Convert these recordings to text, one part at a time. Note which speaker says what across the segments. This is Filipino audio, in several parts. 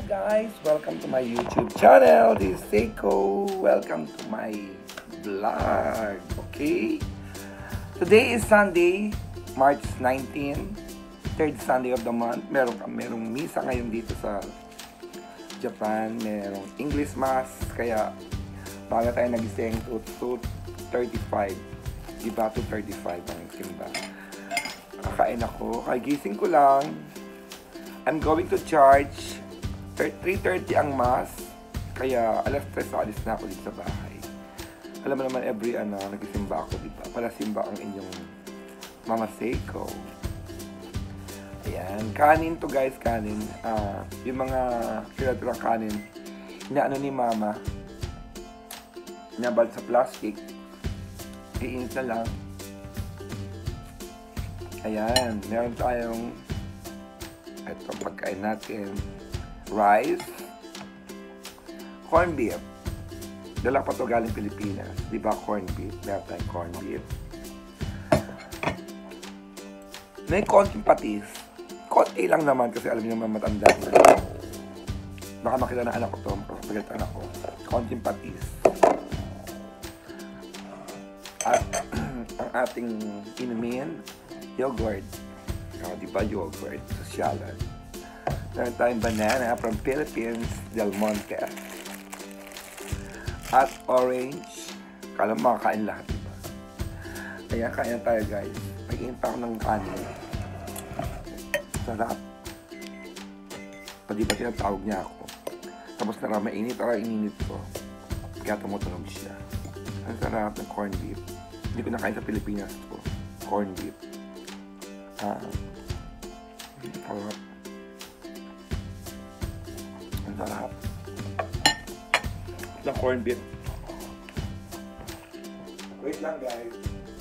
Speaker 1: guys? Welcome to my YouTube channel. This is Seiko. Welcome to my vlog. Okay? Today is Sunday, March 19, third Sunday of the month. Merong misa ngayon dito sa Japan. Merong English Mass. Kaya baga tayo nagising to 2:35. Diba 2:35 ang simba. Kakain ako. Kagising ko lang. I'm going to charge 3:30 ang mass. Kaya alas 3 alis na ako dito sa bahay. Alam mo naman every nagisimba ako, diba? Para simba ang inyong Mama Seiko. Ayan. Kanin to guys, kanin. Yung mga tira-tirang kanin na ni Mama. Nabal sa plastic. Iinit na lang. Ayan. Meron tayong ito pagkain natin. Rice. Corn beef. Dala pa to galing Pilipinas. Di ba corn beef? Meron tayong corn beef. May konting patis. Konti lang naman kasi alam niyo naman matanda. Baka makita na anak ko to. Pagkita anak ko. Konting patis. At ang ating inumin, yogurt. Di ba yogurt? Sosyalan. Meron tayong banana from Philippines, Del Monte. At orange. Kala mo makakain lahat, diba? Kaya kain tayo guys. Mag-iin pa ako ng kanin. Sarap. Pati ba tinatawag niya ako? Tapos na mainit, ininit ko. Kaya tumutunog siya. Ang sarap ng corned beef. Hindi ko nakain sa Pilipinas ko. Corned beef. Sarap. Ang sarap. Ng corned beef. Wait lang guys.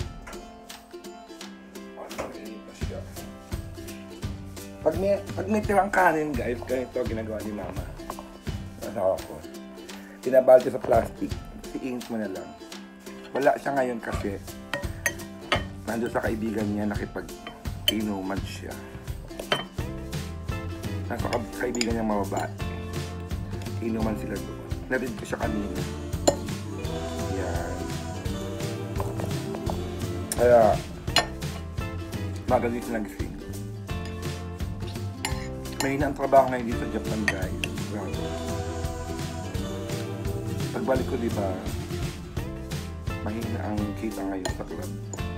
Speaker 1: Mainit na siya. Pag may tirang kanin guys, ganito ginagawa ni Mama. Nasawa ko. Tinabal siya sa plastic. Iinit mo na lang. Wala siya ngayon kasi nandun sa kaibigan niya nakipag-inuman siya. Nasa kaibigan niyang mababae. Inuman sila doon. Narinig ko siya kanina. Yan. Kaya magaling siya nagising. Mahina ang trabaho ngayon dito sa Japan guys. Grabe. Pagbalik ko diba, mahina ang kita ngayon sa club.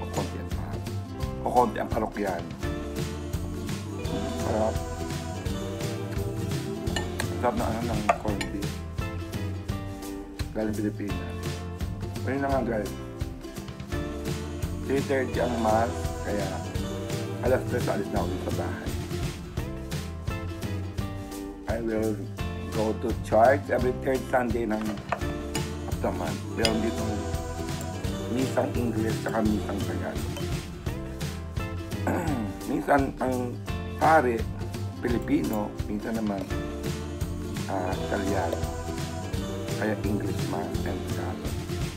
Speaker 1: O konti ang parokyan. Sarap. Sarap na ng corned beef. Galing Pilipinas. Ngayon na nga guys. 3:30 ang mass. Kaya alas 3 alis na ako dito sa bahay. I will go to church every third Sunday ng the month. Meron dito misang English at misang Tagalog. Minsan ang pare Pilipino, minsan naman Italiano. Kaya English man and Tagalog.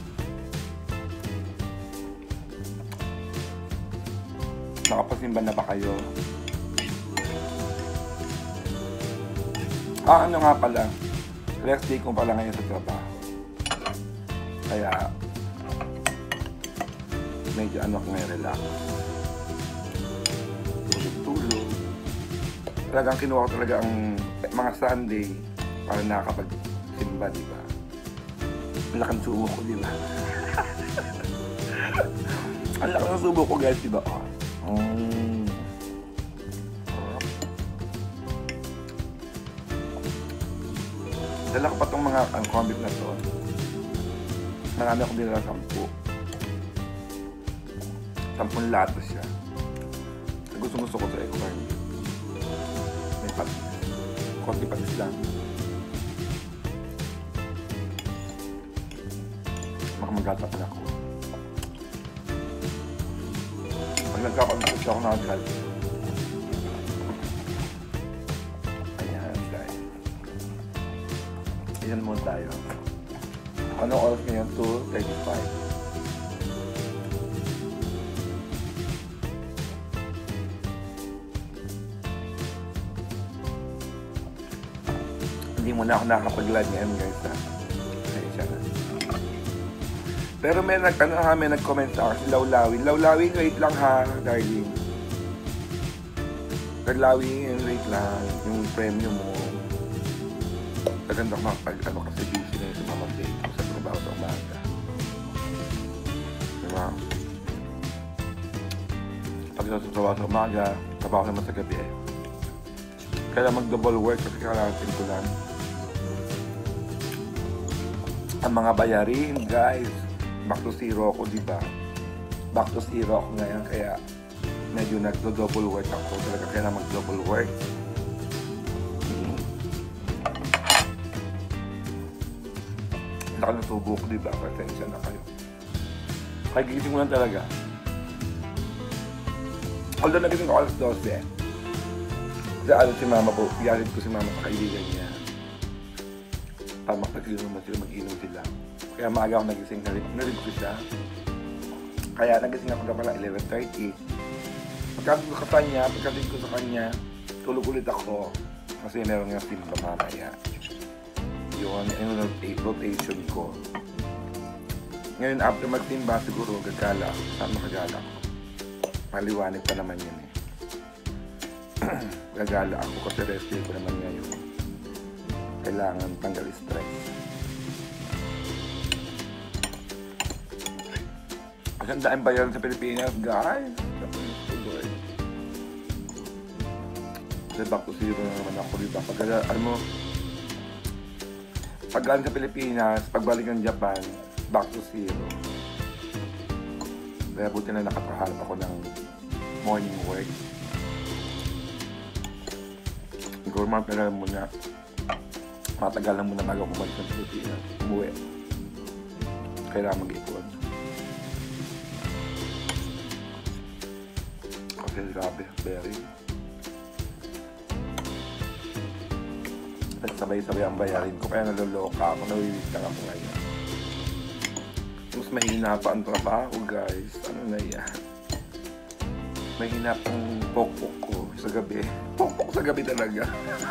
Speaker 1: Nakapasimba na ba kayo? Ano nga pala, rest day ko pala ngayon sa trabaho. Kaya medyo ako ngayon relax. Tulog. Talagang kinuha ko talaga ang mga Sunday para nakakapag-simba, diba? Malaking subo ko, diba? Ang laki ng subo ko, guys, diba? Dala ko pa itong mga comic na to. Marami akong dinala 10 lato siya. Gusto ko sa corned beef. May patis. Konti patis lang. Makamagata pa ako. Pag nagkakaunod siya ako nakagal. Ayan guys. Ayan muna tayo. Anong oras ngayon? 2:35. Hindi mo na ako nakakapag-live ngayon guys ha. Pasensya na. Pero may nag-comment sa akin, Lawlawin. Lawlawin, wait lang ha, darling. Lawlawin, wait lang. Yung premium mo. Maganda ko kasi busy na yung sumamagday ko sa trabaho sa umaga. Diba? Pag sa trabaho sa umaga, trabaho naman sa gabi eh. Kaya mag-double work kasi kailangan ko lang. Ang mga bayarin, guys. Back to zero ako, diba? Back to zero ako ngayon, kaya medyo nag-double work ako. Talaga kailangan mag-double work. Nakalutubo ko, diba? Pasensya na kayo. Kaya gigising ko lang talaga. Although nagising ko alas 12 eh. Kasi alam si mama po, yalit ko si mama sa kaibigan niya. Para makapag-inom naman sila, mag-inom sila. Kaya maaga ako nagising, narig ko siya. Kaya nagising ako na pala 11:30. Pagkatid ko sa kanya, tulog ulit ako. Kasi meron nga simba mamaya. Yung rotation ko. Ngayon, after magsimba, siguro gagala ako. Saan makagala ako? Maliwanag pa naman yun eh. Gagala ako kasi rest day ko naman ngayon. Kailangan tanggal stress. Ang daan bayaran sa Pilipinas, guys. Tuloy. Kasi back to zero na naman ako dito. Pag galing sa Pilipinas, pagbalik ng Japan, back to zero. Kaya buti na nakatahalap ako ng morning work. Siguro matagal muna bago bumalik sa Pilipinas. Umuwi. Kailangan mag-ipon. Kasi grabe, very. At sabay-sabay ang bayarin ko. Kaya naloloka ako, nawiwistang ako ngayon. Mas mahina pa ang trabaho, guys. Ano na yan? Mahina pang pokpok ko sa gabi. Pokpok sa gabi talaga.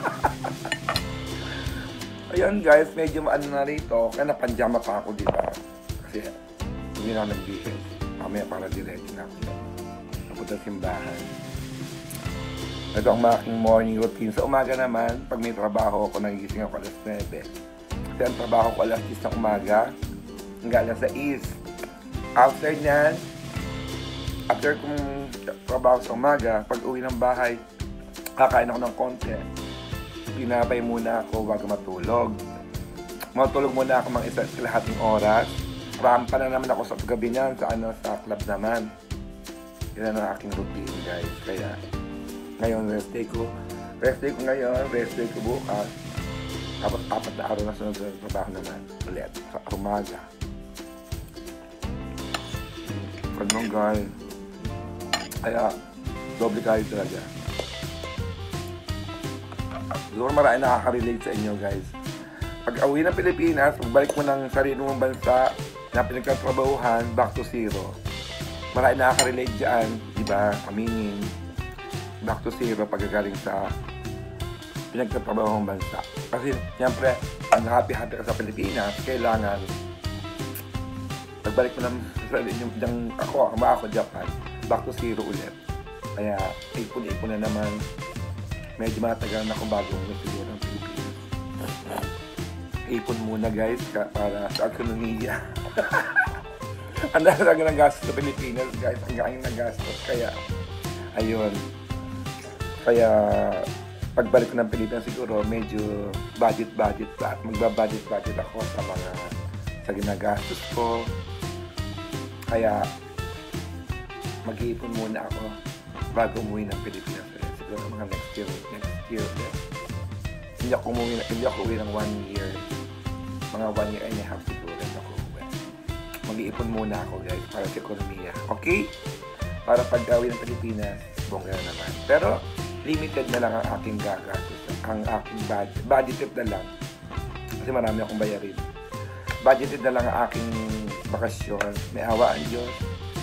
Speaker 1: Ayan guys, medyo maano na rito. Kaya napanjama pa ako dito. Kasi hindi na nag-bihis. Mamaya para diretso na ako. Napunta sa simbahan. Ito ang aking morning routine. Sa umaga naman, pag may trabaho ako, nagigising ako alas 9. Kasi ang trabaho ko alas 10 ng umaga. Hanggang alas 6. After kong trabaho sa umaga, pag uwi ng bahay, kakain ako ng konti. Pinapay muna ako bago matulog. Matulog muna ako mga isa kalahating oras. Rampa na naman ako sa gabi niyan, sa club naman. Yan ang aking routine, guys. Kaya, ngayon, rest day ko ngayon, rest day ko bukas. Tapos, 4 na araw na sunod sa trabaho naman. Ulit, sa umaga. Ganun, guys. Kaya, doble kayo talaga. Siguro marami nakaka-relate sa inyo, guys. Pag uwi ng Pilipinas, pagbalik mo ng sarili mong bansa na pinagkatrabahuhan, back to zero. Marami nakaka-relate dyan, di ba? Aminin. Back to zero pagkagaling sa pinagkatrabahuhang bansa. Kasi, siyempre, ang happy-happy ka sa Pilipinas, kailangan pagbalik mo ng sarili ako, Japan, back to zero ulit. Kaya, ipon-ipon na naman. Medyo matagal na akong bago siguro ng Pilipinas. Ipon muna guys para sa ekonomiya. Ang dahil talaga ng gastos sa Pilipinas guys. Ang galing ng gastos. Kaya, ayun. Kaya, pagbalik ko ng Pilipinas siguro, medyo budget pa. At magbabudget ako sa ginagastos ko. Kaya, mag-iipon muna ako bago umuwi ng Pilipinas. Siguro mga next year. Hindi ako uwi ng 1 year. Mga 1 year and a half siguro ako uwi. Mag-iipon muna ako guys para sa ekonomiya. Okay? Para pag gawin ng Pilipinas, bongga na naman. Pero limited na lang ang aking gagastos. Ang aking budgeted na lang. Kasi marami akong bayarin. Budgeted na lang ang aking bakasyon. May awa ang Diyos.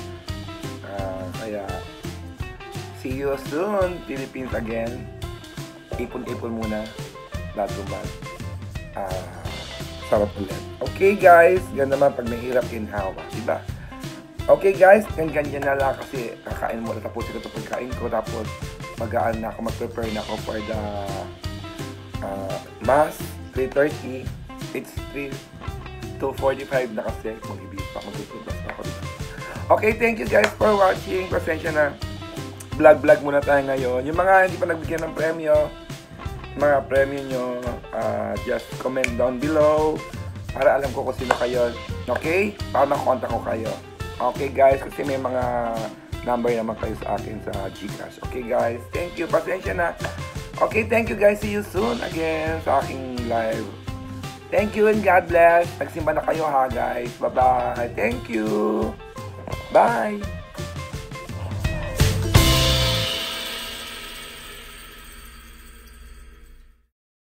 Speaker 1: Kaya see you soon, Philippines again. Ipon-ipon muna. Bago sarap ulit. Okay guys, yan naman pag mahirap ginhawa, diba? Okay guys, ganyan na lang kasi kakain muna. Tapusin ko ito pagkain ko. Tapos mag-aan na ako, mag-prepare na ako for the mass. 3:30. It's 2:45 na kasi. Mag-ibig pa, mag-ibig pa ako dito. Okay, thank you guys for watching. Pasensya na. Vlog muna tayo ngayon. Yung mga hindi pa nagbigyan ng premyo, mga premyo nyo, just comment down below para alam ko kung sino kayo. Okay? Para makontak ko kayo. Okay guys, kasi may mga number naman kayo sa akin sa GCash. Okay guys, thank you. Pasensya na. Okay, thank you guys. See you soon again sa aking live. Thank you and God bless. Nagsimba na kayo ha guys. Bye-bye. Thank you. Bye.